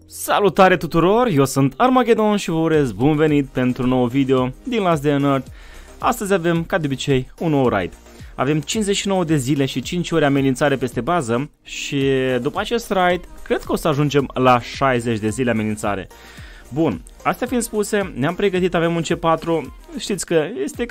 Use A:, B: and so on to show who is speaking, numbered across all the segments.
A: Salutare tuturor, eu sunt Armageddon și vă urez bun venit pentru un nou video din Last Day on Earth. Astăzi avem, ca de obicei, un nou raid. Avem 59 de zile și 5 ore amenințare peste bază și după acest raid, cred că o să ajungem la 60 de zile amenințare. Bun, astea fiind spuse, ne-am pregătit, avem un C4, știți că este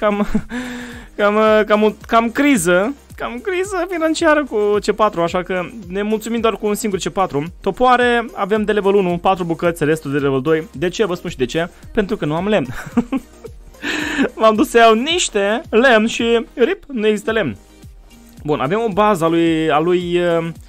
A: cam criză financiară cu C4, așa că ne mulțumim doar cu un singur C4. Topoare avem de level 1, 4 bucăți, restul de level 2. De ce? Vă spun și de ce. Pentru că nu am lemn. M-am dus să iau niște lemn și rip, nu există lemn. Bun, avem o bază a lui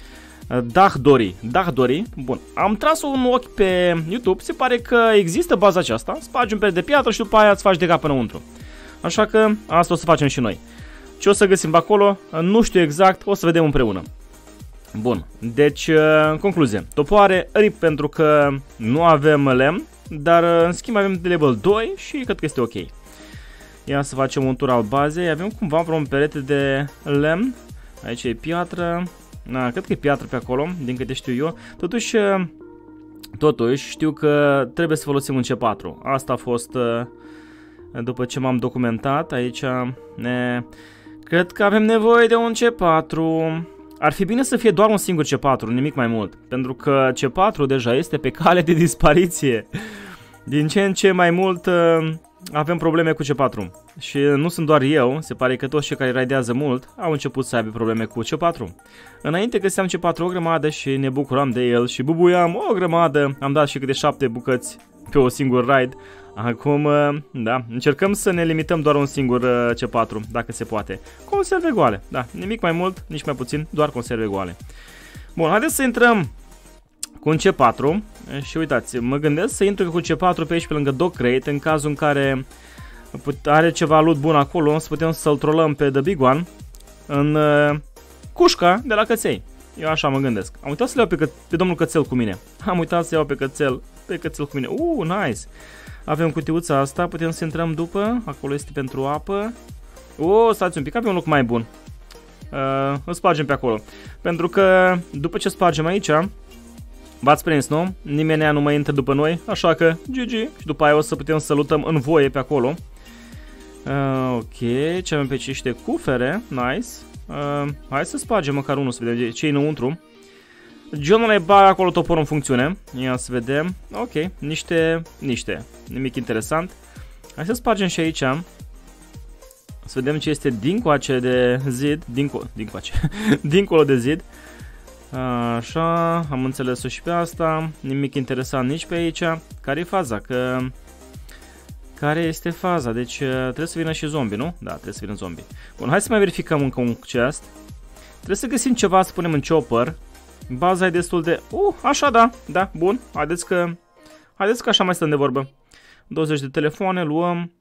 A: Dahdori. Bun, am tras un ochi pe YouTube, se pare că există baza aceasta, spargi un pet de piatră și după aia îți faci de cap înăuntru. Așa că asta o să facem și noi. Ce o să găsim acolo, nu știu exact, o să vedem împreună. Bun, deci, în concluzie, topoare, rip pentru că nu avem lemn, dar în schimb avem de level 2 și cred că este ok. Ia să facem un tur al bazei, avem cumva vreo un perete de lemn, aici e piatră, cred că e piatră pe acolo, din câte știu eu, totuși știu că trebuie să folosim un C4, asta a fost după ce m-am documentat, aici cred că avem nevoie de un C4. Ar fi bine să fie doar un singur C4, nimic mai mult. Pentru că C4 deja este pe cale de dispariție. Din ce în ce mai mult avem probleme cu C4. Și nu sunt doar eu, se pare că toți cei care raidează mult au început să aibă probleme cu C4. Înainte găseam C4 o grămadă și ne bucuram de el și bubuiam o grămadă. Am dat și câte 7 bucăți pe o singur raid. Acum, da, încercăm să ne limităm doar un singur C4, dacă se poate. Conserve goale, da, nimic mai mult, nici mai puțin, doar conserve goale. Bun, haideți să intrăm cu un C4 și uitați, mă gândesc să intru cu C4 pe aici pe lângă Dog Crate, în cazul în care are ceva loot bun acolo, să putem să-l trollăm pe The Big One în cușca de la căței. Eu așa mă gândesc. Am uitat să le iau pe domnul cățel cu mine. Am uitat să iau pe cățel cu mine. Nice! Avem cutiuța asta, putem să intrăm după, acolo este pentru apă. Stați un pic, avem un loc mai bun. Îl spargem pe acolo. Pentru că după ce spargem aici, v-ați prins, nu? Nimeni nu mai intră după noi, așa că GG. Și după aia o să putem să lutăm în voie pe acolo. Ok, ce avem pe aici? Niște cufere, nice. Hai să spargem măcar unul să vedem ce e înăuntru. John le bagă acolo toporul în funcțiune. Ia să vedem. Ok, niște. Nimic interesant. Hai să spargem și aici. Să vedem ce este dincoace de zid. Dincolo de zid. Așa, am înțeles-o și pe asta. Nimic interesant nici pe aici. Care e faza? Care este faza? Deci trebuie să vină și zombie, nu? Da, trebuie să vină zombie. Bun, hai să mai verificăm încă un chest. Trebuie să găsim ceva să punem în chopper. Baza e destul de... așa da, bun. Haideți că așa mai stăm de vorbă. 20 de telefoane, luăm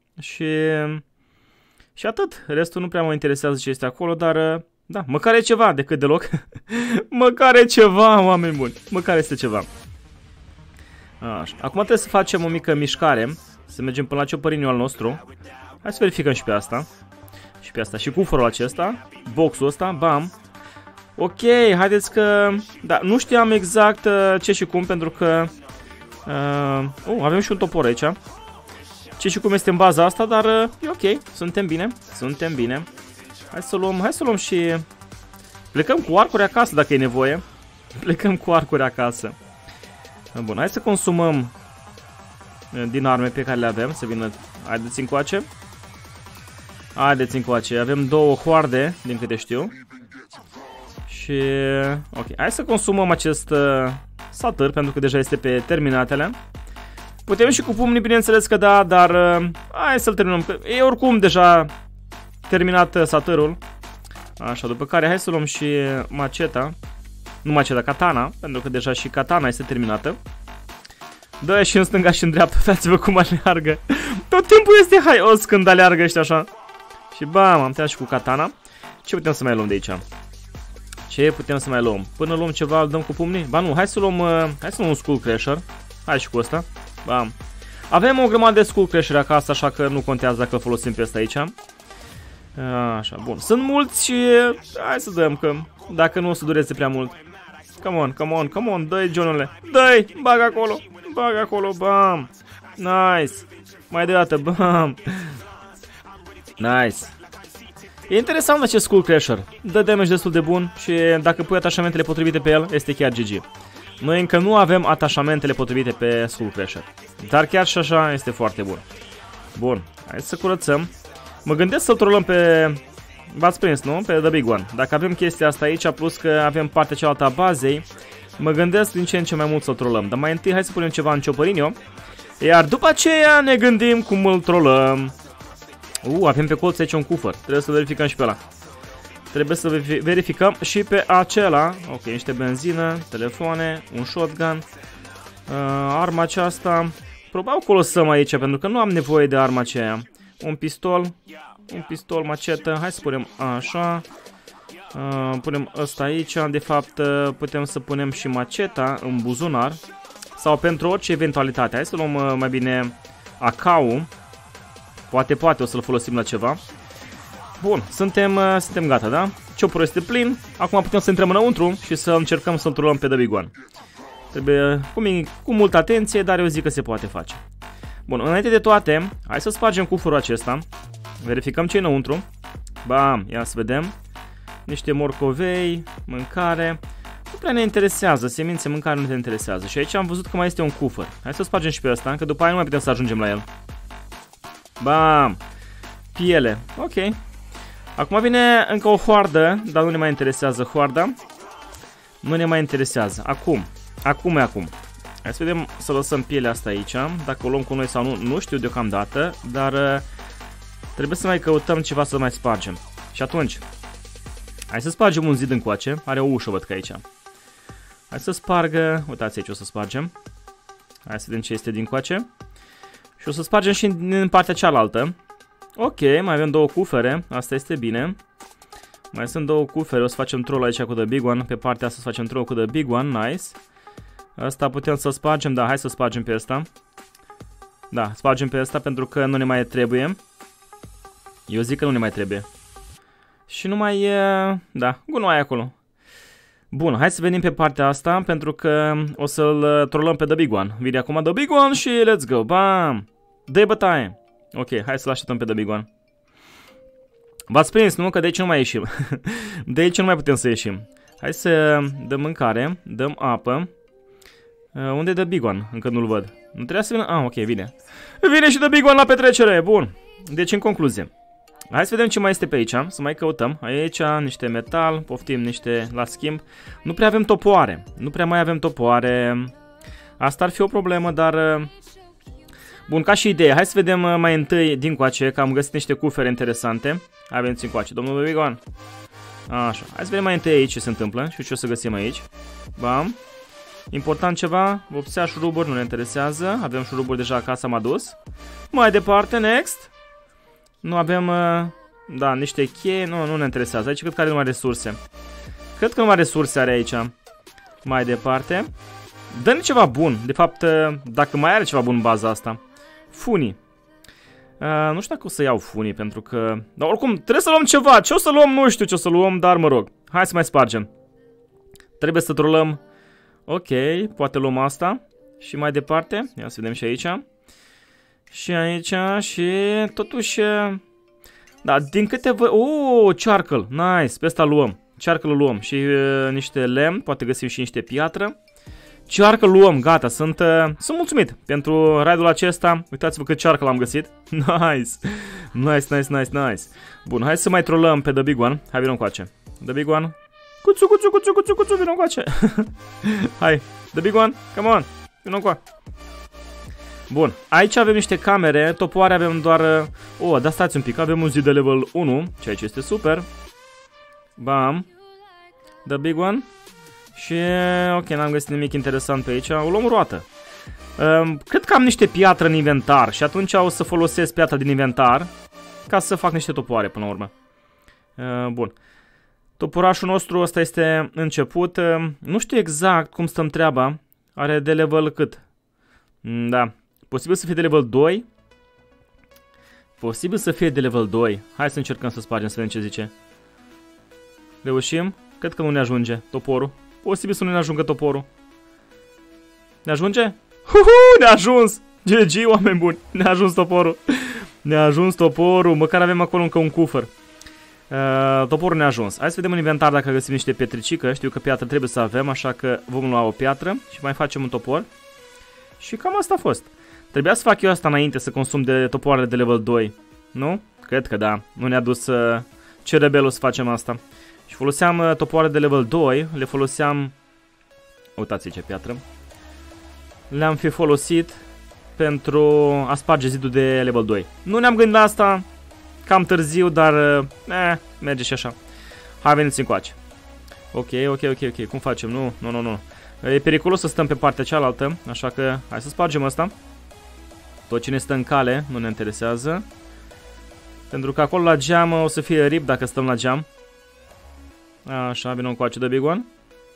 A: și atât. Restul nu prea mă interesează ce este acolo, dar da, măcar e ceva decât deloc. Măcar e ceva, oameni buni. Măcar este ceva. Așa. Acum trebuie să facem o mică mișcare. Să mergem până la ciopărinul al nostru. Hai să verificăm și pe asta. Și pe asta. Și cufărul acesta. Boxul ăsta. Bam. Ok, haideți că... Da, nu știam exact ce și cum, pentru că... avem și un topor aici. Ce și cum este în baza asta, dar e ok, suntem bine. Hai să luăm și... Plecăm cu arcuri acasă dacă e nevoie. Bun, hai să consumăm din arme pe care le avem, să vină... Haideți încoace. Avem două hoarde, din câte știu. Și... ok, hai să consumăm acest satăr, pentru că deja este pe terminatele. Putem și cu pumnii, bineînțeles că da, dar hai să-l terminăm, că e oricum deja terminat satărul. Așa, după care hai să luăm și maceta. Nu maceta, katana, pentru că deja și katana este terminată. Dă și în stânga și în dreapta, uitați-vă cum aleargă. Tot timpul este haios când aleargă ăștia așa. Și bam, am terminat și cu katana. Ce putem să mai luăm de aici? Până luăm ceva, îl dăm cu pumnii? Ba nu, hai să luăm un Skull Crusher. Hai și cu ăsta. Bam. Avem o grămadă de Skull Crusher acasă, așa că nu contează dacă îl folosim pe ăsta aici. Așa, bun. Sunt mulți și hai să dăm, că dacă nu o să dureze prea mult. Come on, dă-i, Johnule. Dă-i, bag acolo, bam. Nice. Mai deodată, bam. Nice. E interesant acest Skull Crusher. Dă damage destul de bun și dacă pui atașamentele potrivite pe el, este chiar GG. Noi încă nu avem atașamentele potrivite pe Skull Crusher, dar chiar și așa este foarte bun. Bun, hai să curățăm. Mă gândesc să-l trolăm pe... V-ați prins, nu? Pe The Big One. Dacă avem chestia asta aici, plus că avem partea cealaltă a bazei, mă gândesc din ce în ce mai mult să-l trolăm. Dar mai întâi hai să punem ceva în Ciopărinio. Iar după aceea ne gândim cum îl trolăm. Avem pe colț aici un cufăr. Trebuie să verificăm și pe ăla. Trebuie să verificăm și pe acela. Ok, niște benzină, telefoane, un shotgun, arma aceasta. Probabil că o lăsăm aici pentru că nu am nevoie de arma aceea. Un pistol, macetă. Hai să punem așa. Punem ăsta aici. De fapt putem să punem și maceta în buzunar. Sau pentru orice eventualitate. Hai să luăm mai bine AK-ul. Poate o să-l folosim la ceva. Bun, suntem gata, da? Chopperul este plin. Acum putem să intrăm înăuntru și să încercăm să-l trolăm pe The Big One. Trebuie cu multă atenție, dar eu zic că se poate face. Bun, înainte de toate, hai să spargem cufărul acesta. Verificăm ce e înăuntru. Bam, ia să vedem. Niște morcovei, mâncare. Nu prea ne interesează, semințe, mâncare nu ne interesează. Și aici am văzut că mai este un cufăr. Hai să spargem și pe ăsta, că după aia nu mai putem să ajungem la el. Bam! Piele, ok. Acum vine încă o hoardă, dar nu ne mai interesează hoarda. Nu ne mai interesează. Acum. Hai să vedem, să lăsăm pielea asta aici. Dacă o luăm cu noi sau nu, nu știu deocamdată. Dar trebuie să mai căutăm ceva să mai spargem. Și atunci, hai să spargem un zid încoace. Are o ușă, văd că aici. Hai să spargă, uitați aici o să spargem. Hai să vedem ce este din coace. Și o să spargem și în partea cealaltă. Ok, mai avem două cufere, asta este bine. Mai sunt două cufere, o să facem troll aici cu The Big One. Pe partea asta să facem troll cu The Big One, nice. Asta putem să spargem, da, hai să spargem pe asta. Da, spargem pe asta pentru că nu ne mai trebuie. Eu zic că nu ne mai trebuie. Și nu mai e... Da, gunoi acolo. Bun, hai să venim pe partea asta pentru că o să-l trollăm pe The Big One. Vine acum The Big One și let's go, bam! Dă-i bătaie! Ok, hai să-l așteptăm pe The Big One. V-ați prins, nu? Că de aici nu mai ieșim. De aici nu mai putem să ieșim. Hai să dăm mâncare, dăm apă. Unde e The Big One? Încă nu-l văd. Nu trebuie să vină... Ah, ok, vine. Vine și The Big One la petrecere! Bun. Deci, în concluzie. Hai să vedem ce mai este pe aici. Să mai căutăm. Aici niște metal. Poftim niște la schimb. Nu prea avem topoare. Nu prea mai avem topoare. Asta ar fi o problemă, dar... Bun, ca și idee. Hai să vedem mai întâi din coace, că am găsit niște cufere interesante. Hai, veniți în coace, domnul Big One. Așa. Hai să vedem mai întâi aici ce se întâmplă și ce o să găsim aici. Bam. Important ceva. Vopsea, șuruburi, nu ne interesează. Avem șuruburi deja acasă, am adus. Mai departe, next. Nu avem, da, niște cheie. Nu ne interesează. Aici cred că are numai resurse. Cred că numai resurse are aici. Mai departe. Dă-ne ceva bun. De fapt, dacă mai are ceva bun în baza asta. Funii. Nu știu dacă o să iau funii, pentru că... Dar oricum, trebuie să luăm ceva. Ce o să luăm? Nu știu ce o să luăm, dar mă rog. Hai să mai spargem. Trebuie să trolăm. Ok, poate luăm asta. Și mai departe. Ia să vedem și aici. Și aici și totuși... Da, din câte văd... charcoal. Nice, pe asta luăm. Charcoal luăm. Și niște lemn. Poate găsim și niște piatră. Charcoal luăm, gata, sunt mulțumit pentru raidul acesta. Uitați-vă cât charcoal am găsit. Nice. Nice. Bun, hai să mai trollăm pe The Big One. Hai, vină încoace. The Big One. Cuțu, vină încoace. Hai, The Big One, come on. Vină încoace. Bun, aici avem niște camere. Topoare avem doar... dar stați un pic, avem un zid de level 1, ceea ce este super. Bam. The Big One. Și, ok, n-am găsit nimic interesant pe aici. O luăm roată. Cred că am niște piatră în inventar și atunci o să folosesc piatra din inventar ca să fac niște topoare până la urmă. Bun. Toporașul nostru ăsta este început. Nu știu exact cum stăm treaba. Are de level cât? Da. Posibil să fie de level 2. Posibil să fie de level 2. Hai să încercăm să spargem, să vedem ce zice. Reușim? Cred că nu ne ajunge toporul. posibil să nu ne ajungă toporul. Ne ajunge? Ne-a ajuns! GG, oameni buni! Ne-a ajuns toporul! Ne-a ajuns toporul! Măcar avem acolo încă un cufăr. Toporul ne-a ajuns. Hai să vedem în inventar dacă găsim niște pietricică. Știu că piatră trebuie să avem, așa că vom lua o piatră și mai facem un topor. Și cam asta a fost. Trebuia să fac eu asta înainte, să consum de topoarele de level 2. Nu? Cred că da. Nu ne-a dus cerebelul să facem asta. Și foloseam topoare de level 2. Le foloseam... Uitați ce piatră. Le-am fi folosit pentru a sparge zidul de level 2. Nu ne-am gândit la asta cam târziu, dar merge și așa. Hai, veniți încoace. Ok. Cum facem? Nu. E periculos să stăm pe partea cealaltă, așa că hai să spargem asta. Tot ce ne stă în cale nu ne interesează. Pentru că acolo la geam o să fie rip dacă stăm la geam. Așa, vină încoace de big one.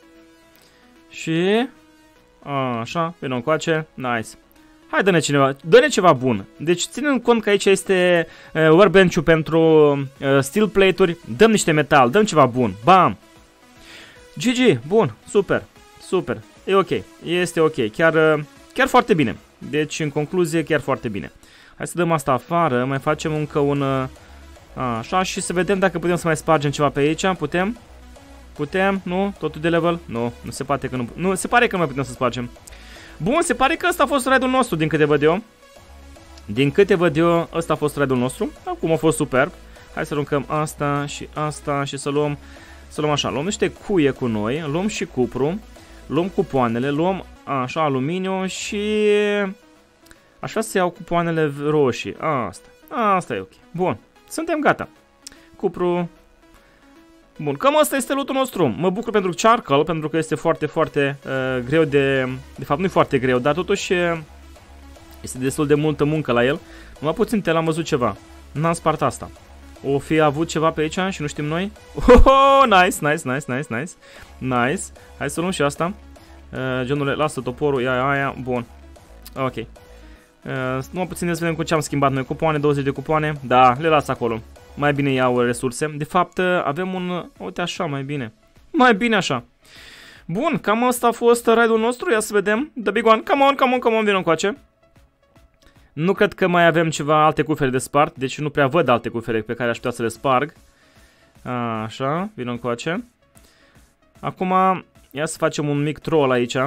A: Și... Așa, vină încoace. Nice. Hai, dă-ne ceva bun. Deci, ținând cont că aici este workbench-ul pentru steel plate-uri, dăm niște metal, dăm ceva bun. Bam! GG, bun, super. E ok, este ok, chiar foarte bine. Deci, în concluzie, chiar foarte bine. Hai să dăm asta afară, mai facem încă un... Așa, și să vedem dacă putem să mai spargem ceva pe aici. Putem? Putem? Nu? Totul de level? Nu se poate că nu... Nu, se pare că nu mai putem să spargem. Bun, se pare că ăsta a fost raid-ul nostru, din câte văd eu. Din câte văd eu, ăsta a fost raid-ul nostru. Acum a fost superb. Hai să aruncăm asta și să luăm așa. Luăm niște cuie cu noi, luăm și cupru, luăm cupoanele, luăm așa aluminiu și... Așa se iau cupoanele roșii. Asta e ok. Bun, suntem gata. Cupru... Bun, cam asta este loot-ul nostru. Mă bucur pentru charcoal, pentru că este foarte greu de... De fapt, nu e foarte greu, dar totuși este destul de multă muncă la el. Numai puțin am văzut ceva. N-am spart asta. O fi avut ceva pe aici și nu știm noi. Nice. Hai să luăm și asta. Genule, lasă toporul, aia. Bun. Ok. Numai puțin să vedem cu ce am schimbat noi. Cupoane, 20 de cupoane. Da, le las acolo. Mai bine iau resurse. De fapt, avem un... Uite așa, mai bine. Mai bine așa. Bun, cam asta a fost raid-ul nostru. Ia să vedem. The big one. Come on, vină încoace. Nu cred că mai avem ceva alte cufere de spart. Deci nu prea văd alte cufere pe care aș putea să le sparg. Așa, vină încoace. Acum, ia să facem un mic troll aici.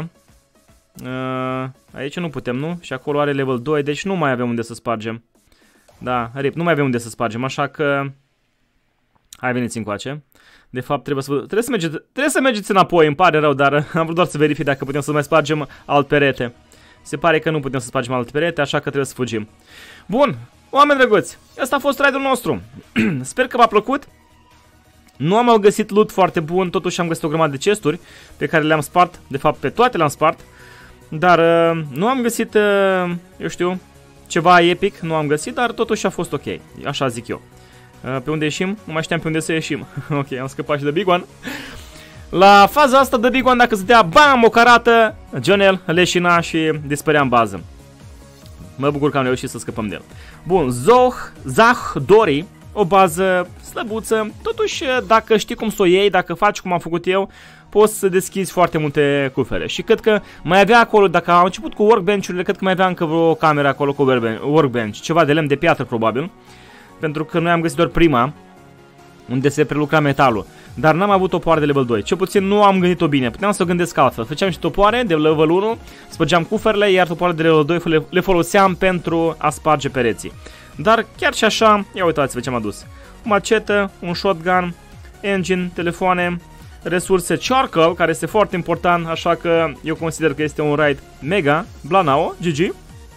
A: Aici nu putem, nu? Și acolo are level 2, deci nu mai avem unde să spargem. Da, rip, nu mai avem unde să spargem, așa că... Hai, veniți încoace. De fapt, trebuie să mergeți înapoi, îmi pare rău, dar am vrut doar să verific dacă putem să mai spargem alt perete. Se pare că nu putem să spargem alt perete, așa că trebuie să fugim. Bun, oameni drăguți, ăsta a fost raid-ul nostru. Sper că v-a plăcut. Nu am găsit loot foarte bun, totuși am găsit o grămadă de chesturi pe care le-am spart. De fapt, pe toate le-am spart. Dar nu am găsit, eu știu, ceva epic, nu am găsit, dar totuși a fost ok, așa zic eu. Pe unde ieșim? Nu mai știam pe unde să ieșim. Ok, am scăpat și de Big One. La faza asta de Big One, dacă se dea, bam, o carată, Jonel leșina și dispărea în bază. Mă bucur că am reușit să scăpăm de el. Bun, Zahdori, o bază slăbuță. Totuși, dacă știi cum să o iei, dacă faci cum am făcut eu, poți să deschizi foarte multe cufere. Și cred că mai avea acolo, dacă am început cu workbench-urile, cred că mai avea încă vreo cameră acolo cu workbench. Ceva de lemn de piatră, probabil. Pentru că noi am găsit doar prima, unde se prelucra metalul. Dar n-am avut topoare de level 2. Cel puțin nu am gândit-o bine. Puteam să o gândesc altfel. Făceam și topoare de level 1, spărgeam cuferele, iar topoare de level 2 le foloseam pentru a sparge pereții. Dar chiar și așa, ia uitați-vă ce am adus. O macetă, un shotgun, engine, telefoane, resurse charcoal, care este foarte important, așa că eu consider că este un raid mega. Blanao, GG.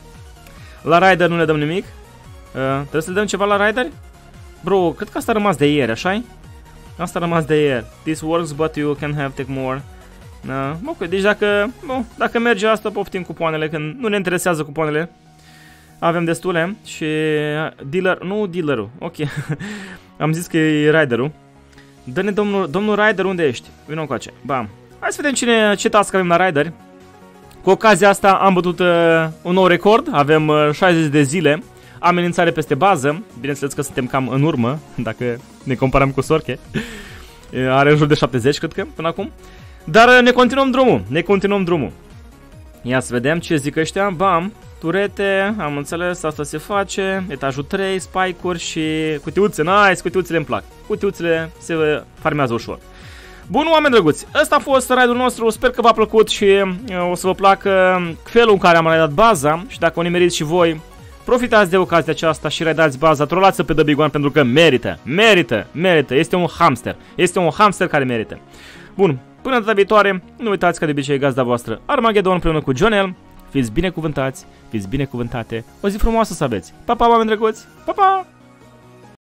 A: La rider nu le dăm nimic. Trebuie să le dăm ceva la rider? Bro, cred că asta a rămas de ieri, așa-i? Asta a rămas de ieri. This works, but you can have take more. Ok, deci dacă merge asta, poftim cupoanele, că nu ne interesează cupoanele. Avem destule și dealer, nu dealerul, ok. Am zis că e riderul. Dă-ne domnul rider, unde ești? Vino încoace, bam. Hai să vedem ce task avem la rider. Cu ocazia asta am bătut un nou record, avem 60 de zile. Amenințare peste bază, bineînțeles că suntem cam în urmă, dacă ne comparăm cu Sorche. Are în jur de 70, cred că, până acum. Dar ne continuăm drumul, ne continuăm drumul. Ia să vedem ce zic ăștia. Bam, turete, am înțeles, asta se face. Etajul 3, spike-uri și cutiuțe. Nice, cutiuțele îmi plac. Cutiuțele se farmează ușor. Bun, oameni drăguți, ăsta a fost raidul nostru, sper că v-a plăcut și o să vă placă felul în care am raidat baza. Și dacă o nimeriți și voi, profitați de ocazia aceasta și raidați baza, trolați-o pe The Big One pentru că merită, merită, este un hamster. Este un hamster care merită. Bun, până data viitoare, nu uitați că de obicei gazda voastră Armageddon împreună cu Jonel. Fiți binecuvântați, fiți binecuvântate, o zi frumoasă să aveți. Pa, pa, oameni drăguți, pa, pa!